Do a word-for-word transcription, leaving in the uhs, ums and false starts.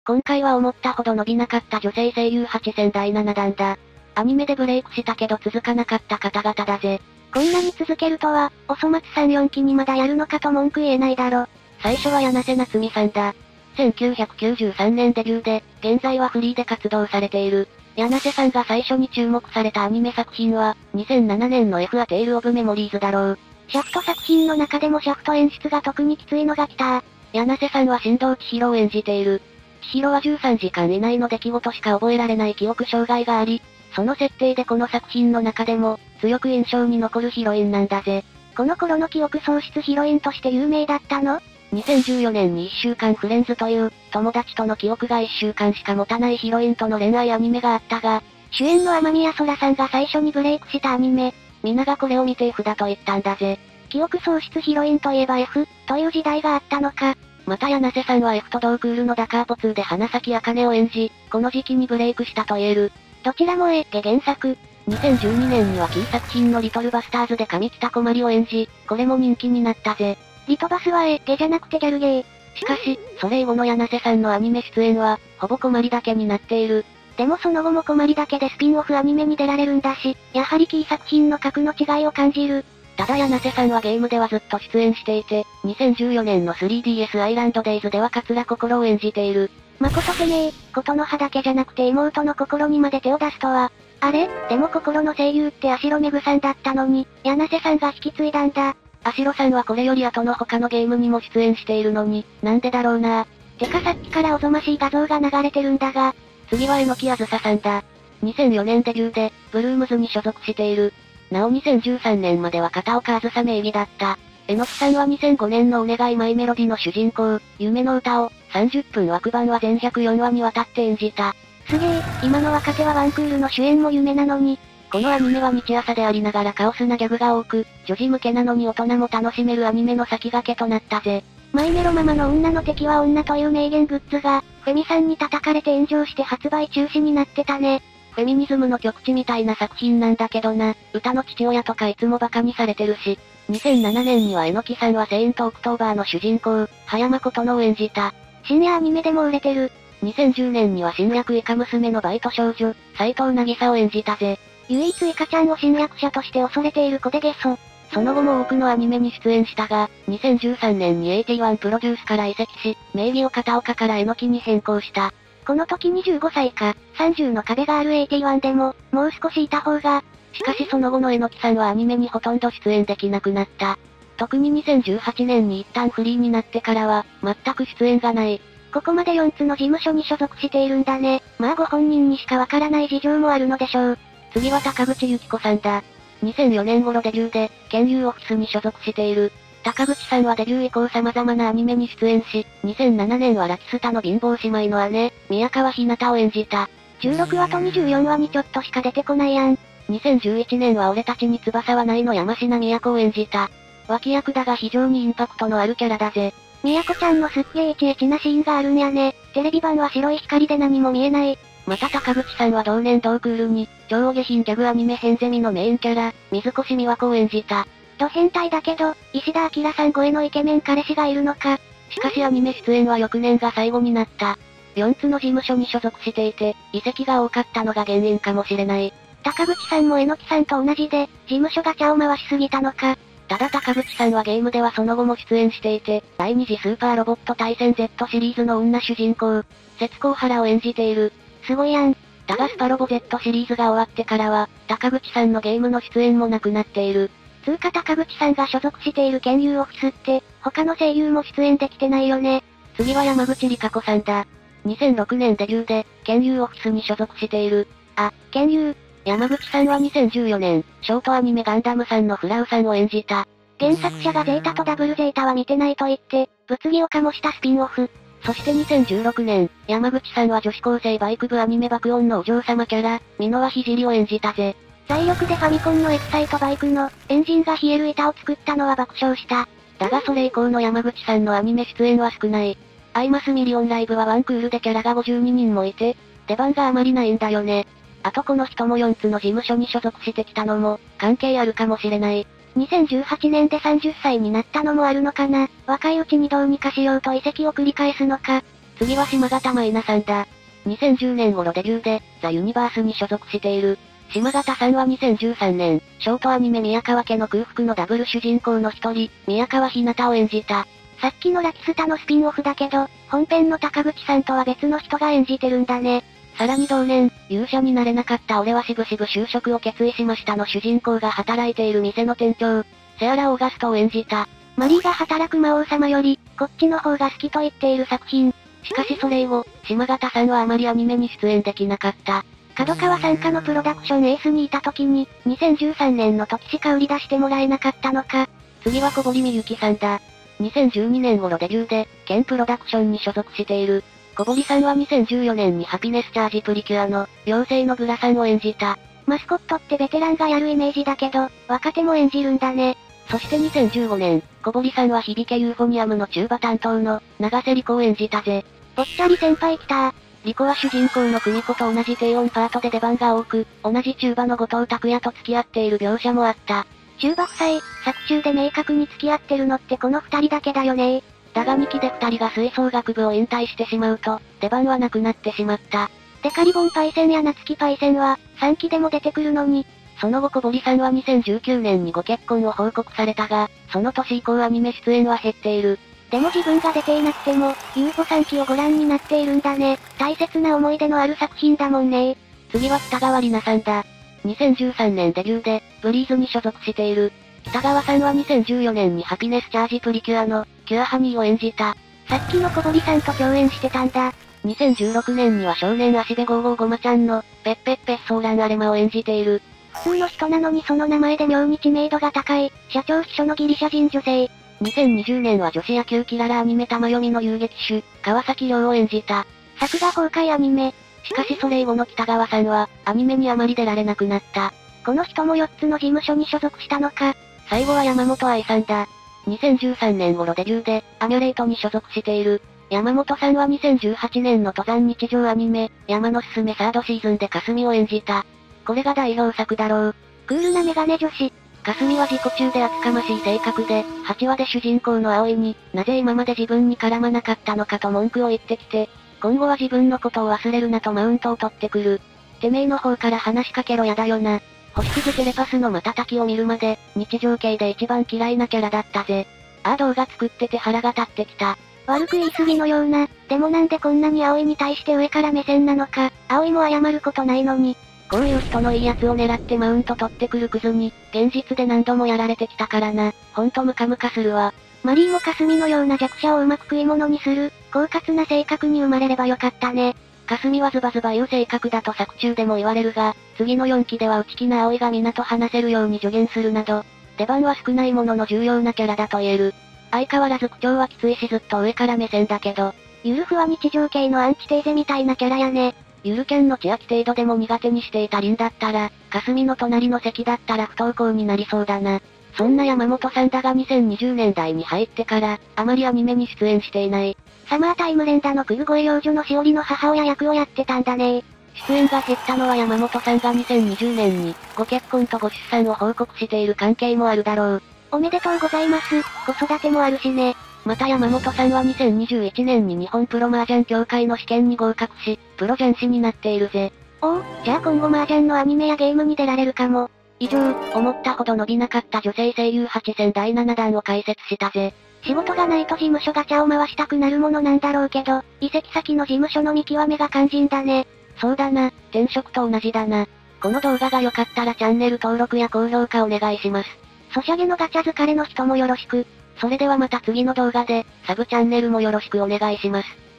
今回は思ったほど伸びなかった女性声優はち戦だいななだんだ。アニメでブレイクしたけど続かなかった方々だぜ。 こんなに続けるとは、おそ松さんよんきにまだやるのかと文句言えないだろ。 最初は柳瀬夏美さんだ。せんきゅうひゃくきゅうじゅうさんねんデビューで、現在はフリーで活動されている。柳瀬さんが最初に注目されたアニメ作品は、にせんななねんの F はテイルオブメモリーズだろう。 シャフト作品の中でもシャフト演出が特にきついのが来た。 柳瀬さんは新藤千尋を演じている。千尋はじゅうさんじかん以内の出来事しか覚えられない記憶障害があり、その設定でこの作品の中でも、強く印象に残るヒロインなんだぜ。 この頃の記憶喪失ヒロインとして有名だったの？ にせんじゅうよねんにいっしゅうかんフレンズという、友達との記憶がいっしゅうかんしか持たないヒロインとの恋愛アニメがあったが、 主演の雨宮空さんが最初にブレイクしたアニメ。 皆がこれを見て F だと言ったんだぜ。 記憶喪失ヒロインといえば F、という時代があったのか。 また柳瀬さんは F と同クールのダカーポツーで花咲茜を演じ、この時期にブレイクしたと言える。 どちらも A で原作。 にせんじゅうにねんにはキー作品のリトルバスターズで上北こまりを演じ、これも人気になったぜ。 リトバスは A ゲじゃなくてギャルゲー。 しかし、それ以後の柳瀬さんのアニメ出演は、ほぼこまりだけになっている。 でもその後もこまりだけでスピンオフアニメに出られるんだし、やはりキー作品の格の違いを感じる。 ただ柳瀬さんはゲームではずっと出演していて、にせんじゅうよねんの スリーディーエス アイランドデイズでは桂心を演じている。 まことてめえ、ことの葉だけじゃなくて妹の心にまで手を出すとは。あれでも心の声優って足ロめぐさんだったのに、柳瀬さんが引き継いだんだ。 足ロさんはこれより後の他のゲームにも出演しているのに、なんでだろうな。 てかさっきからおぞましい画像が流れてるんだが、 次は榎木あずささんだ。にせんよねんデビューで、ブルームズに所属している。なおにせんじゅうさんねんまでは片岡あずさ名義だった。榎木さんはにせんごねんのお願いマイメロディの主人公、夢の歌を、さんじゅっぷん枠番は全ひゃくよんわにわたって演じた。 すげえ、今の若手はワンクールの主演も夢なのに。 このアニメは日朝でありながらカオスなギャグが多く、女児向けなのに大人も楽しめるアニメの先駆けとなったぜ。 マイメロママの女の敵は女という名言グッズが、フェミさんに叩かれて炎上して発売中止になってたね。 フェミニズムの極致みたいな作品なんだけどな、歌の父親とかいつもバカにされてるし。にせんななねんには榎木さんはセイントオクトーバーの主人公、葉山琴乃を演じた。 深夜アニメでも売れてる。 にせんじゅうねんには新略イカ娘のバイト少女、斎藤渚を演じたぜ。 唯一イカちゃんを侵略者として恐れている子でゲソ。 その後も多くのアニメに出演したが、にせんじゅうさんねんにエイティワンプロデュースから移籍し、名義を片岡から榎木に変更した。 この時にじゅうごさいか、さんじゅうの壁があるエイティワンでも、もう少しいた方が。 しかしその後の榎木さんはアニメにほとんど出演できなくなった。特ににせんじゅうはちねんに一旦フリーになってからは、全く出演がない。 ここまでよっつの事務所に所属しているんだね。まあご本人にしかわからない事情もあるのでしょう。 次は高口由紀子さんだ。にせんよねん頃デビューで、ケンユーオフィスに所属している。高口さんはデビュー以降様々なアニメに出演し、にせんななねんはラキスタの貧乏姉妹の姉、宮川ひなたを演じた。 じゅうろくわとにじゅうよんわにちょっとしか出てこないやん。 にせんじゅういちねんは俺たちに翼はないの山科都を演じた。脇役だが非常にインパクトのあるキャラだぜ。 みやこちゃんのすっげーエチエチなシーンがあるんやね。テレビ版は白い光で何も見えない。 また高口さんは同年同クールに、超下品ギャグアニメヘンゼミのメインキャラ、水越美和子を演じた。 ド変態だけど、石田明さん超えのイケメン彼氏がいるのか。 しかしアニメ出演は翌年が最後になった。よっつの事務所に所属していて、移籍が多かったのが原因かもしれない。 高口さんも榎木さんと同じで、事務所ガチャを回しすぎたのか。 ただ高口さんはゲームではその後も出演していて、第二次スーパーロボット対戦 Z シリーズの女主人公、節子原を演じている。 すごいやん。 だがスパロボ Z シリーズが終わってからは、高口さんのゲームの出演もなくなっている。 つうか高口さんが所属しているケンユーオフィスって、他の声優も出演できてないよね。 次は山口里香子さんだ。にせんろくねんデビューで、ケンユーオフィスに所属している。 あ、ケンユー。 山口さんはにせんじゅうよねん、ショートアニメガンダムさんのフラウさんを演じた。 原作者がゼータとダブルゼータは見てないと言って、物議を醸したスピンオフ。 そしてにせんじゅうろくねん、山口さんは女子高生バイク部アニメ爆音のお嬢様キャラ、箕輪聖を演じたぜ。 財力でファミコンのエキサイトバイクの、エンジンが冷える板を作ったのは爆笑した。 だがそれ以降の山口さんのアニメ出演は少ない。アイマスミリオンライブはワンクールでキャラがごじゅうににんもいて、出番があまりないんだよね。あとこの人もよっつの事務所に所属してきたのも、関係あるかもしれない。 にせんじゅうはちねんでさんじゅっさいになったのもあるのかな。若いうちにどうにかしようと移籍を繰り返すのか。 次は島形舞菜さんだ。にせんじゅうねん頃デビューで、ザ・ユニバースに所属している。島形さんはにせんじゅうさんねん、ショートアニメ宮川家の空腹のダブル主人公の一人、宮川ひなたを演じた。 さっきのラキスタのスピンオフだけど、本編の高口さんとは別の人が演じてるんだね。 さらに同年、勇者になれなかった俺はしぶしぶ就職を決意しましたの主人公が働いている店の店長、セアラ・オーガストを演じた。 マリーが働く魔王様より、こっちの方が好きと言っている作品。 しかしそれ以後、島形さんはあまりアニメに出演できなかった。 角川傘下のプロダクションエースにいた時に、にせんじゅうさんねんの時しか売り出してもらえなかったのか。 次は小堀みゆきさんだ。にせんじゅうにねん頃デビューで、県プロダクションに所属している。小堀さんはにせんじゅうよねんにハピネスチャージプリキュアの、妖精のグラさんを演じた。 マスコットってベテランがやるイメージだけど、若手も演じるんだね。 そしてにせんじゅうごねん、小堀さんは響けユーフォニアムのチューバ担当の、長瀬莉子を演じたぜ。 ぽっちゃり先輩来た。 莉子は主人公の久美子と同じ低音パートで出番が多く、同じチューバの後藤拓也と付き合っている描写もあった。 チューバ夫妻、作中で明確に付き合ってるのってこの二人だけだよね。 だがにきで二人が吹奏楽部を引退してしまうと、出番はなくなってしまった。 デカリボンパイセンや夏木パイセンは、さんきでも出てくるのに。 その後小堀さんはにせんじゅうきゅうねんにご結婚を報告されたが、その年以降アニメ出演は減っている。 でも自分が出ていなくても、ユーフォさんきをご覧になっているんだね。大切な思い出のある作品だもんね。 次は北川里奈さんだ。にせんじゅうさんねんデビューで、ブリーズに所属している。北川さんはにせんじゅうよねんにハピネスチャージプリキュアの、キュアハニーを演じた。 さっきの小堀さんと共演してたんだ。 にせんじゅうろくねんには少年足部ごーごーごまちゃんの、ペッペッペッソーランアレマを演じている。 普通の人なのにその名前で妙に知名度が高い、社長秘書のギリシャ人女性。 にせんにじゅうねんは女子野球キララアニメ玉読みの遊撃手、川崎亮を演じた。 作画崩壊アニメ。 しかしそれ以後の北川さんは、アニメにあまり出られなくなった。 この人もよっつの事務所に所属したのか。 最後は山本愛さんだ。にせんじゅうさんねん頃デビューで、アミュレイトに所属している。山本さんはにせんじゅうはちねんの登山日常アニメ、山のすすめサードシーズンで霞を演じた。これが代表作だろう。 クールなメガネ女子。 霞は自己中で厚かましい性格で、はちわで主人公の葵に、なぜ今まで自分に絡まなかったのかと文句を言ってきて、今後は自分のことを忘れるなとマウントを取ってくる。てめえの方から話しかけろやだよな。星屑テレパスの瞬きを見るまで、日常系で一番嫌いなキャラだったぜ。ああ動画作ってて腹が立ってきた。 悪く言い過ぎのような、でもなんでこんなに葵に対して上から目線なのか、葵も謝ることないのに。 こういう人のいいやつを狙ってマウント取ってくるクズに、現実で何度もやられてきたからな。ほんとムカムカするわ。 マリーも霞のような弱者をうまく食い物にする、狡猾な性格に生まれればよかったね。 霞はズバズバ言う性格だと作中でも言われるが、次のよんきでは内気な葵が皆と話せるように助言するなど、出番は少ないものの重要なキャラだと言える。相変わらず口調はきついしずっと上から目線だけど、 ゆるふは日常系のアンチテーゼみたいなキャラやね。 ゆるキャンの千秋程度でも苦手にしていた凛だったら、霞の隣の席だったら不登校になりそうだな。そんな山本さんだがにせんにじゅうねんだいに入ってから、あまりアニメに出演していない。 サマータイム連打の冬越幼女のしおりの母親役をやってたんだね。 出演が減ったのは山本さんがにせんにじゅうねんに、ご結婚とご出産を報告している関係もあるだろう。 おめでとうございます。子育てもあるしね。 また山本さんはにせんにじゅういちねんに日本プロ麻雀協会の試験に合格し、プロ雀士になっているぜ。 おお、じゃあ今後麻雀のアニメやゲームに出られるかも。 以上、思ったほど伸びなかった女性声優はち戦だいななだんを解説したぜ。 仕事がないと事務所ガチャを回したくなるものなんだろうけど、移籍先の事務所の見極めが肝心だね。 そうだな、転職と同じだな。この動画が良かったらチャンネル登録や高評価お願いします。 ソシャゲのガチャ疲れの人もよろしく。 それではまた次の動画で、サブチャンネルもよろしくお願いします。